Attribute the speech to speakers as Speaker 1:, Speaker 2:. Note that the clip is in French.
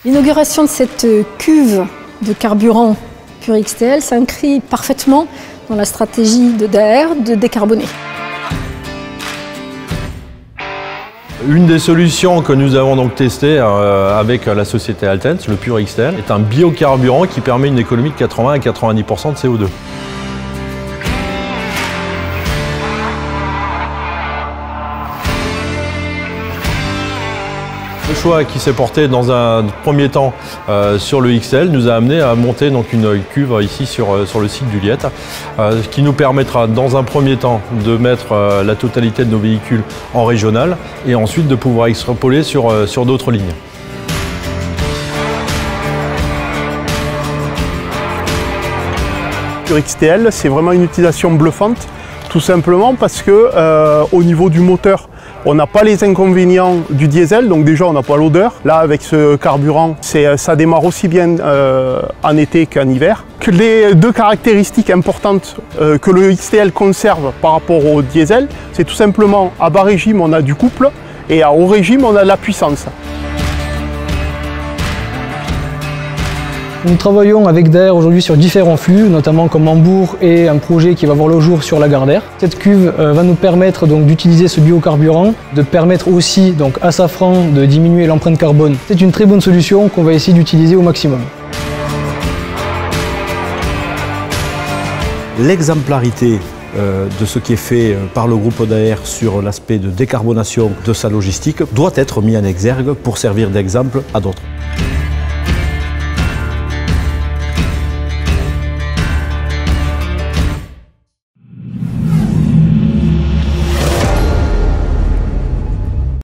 Speaker 1: L'inauguration de cette cuve de carburant PurXTL s'inscrit parfaitement dans la stratégie de Daher de décarboner.
Speaker 2: Une des solutions que nous avons donc testées avec la société Altens, le PurXTL, est un biocarburant qui permet une économie de 80 à 90% de CO2. Le choix qui s'est porté dans un premier temps sur le XL nous a amené à monter donc une cuve ici sur le site du Liette, qui nous permettra dans un premier temps de mettre la totalité de nos véhicules en régional et ensuite de pouvoir extrapoler sur d'autres lignes.
Speaker 3: PurXTL, c'est vraiment une utilisation bluffante, tout simplement parce que au niveau du moteur, on n'a pas les inconvénients du diesel, donc déjà on n'a pas l'odeur. Là avec ce carburant, ça démarre aussi bien en été qu'en hiver. Les deux caractéristiques importantes que le XTL conserve par rapport au diesel, c'est tout simplement à bas régime on a du couple et à haut régime on a de la puissance.
Speaker 4: Nous travaillons avec Daher aujourd'hui sur différents flux, notamment comme Hambourg et un projet qui va voir le jour sur la gare d'Air. Cette cuve va nous permettre d'utiliser ce biocarburant, de permettre aussi donc, à Safran de diminuer l'empreinte carbone. C'est une très bonne solution qu'on va essayer d'utiliser au maximum.
Speaker 5: L'exemplarité de ce qui est fait par le groupe Daher sur l'aspect de décarbonation de sa logistique doit être mis en exergue pour servir d'exemple à d'autres.